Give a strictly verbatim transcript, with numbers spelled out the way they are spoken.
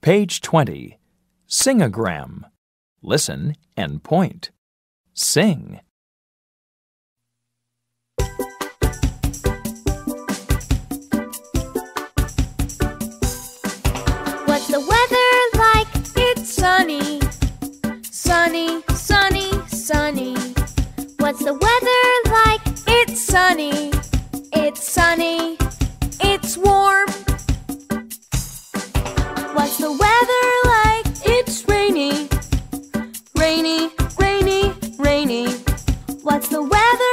Page twenty. Singogram. Listen and point. Sing. What's the weather like? It's sunny. Sunny, sunny, sunny. What's the weather like? It's sunny. It's sunny. It's warm. What's the weather like? It's rainy. Rainy, rainy, rainy. What's the weather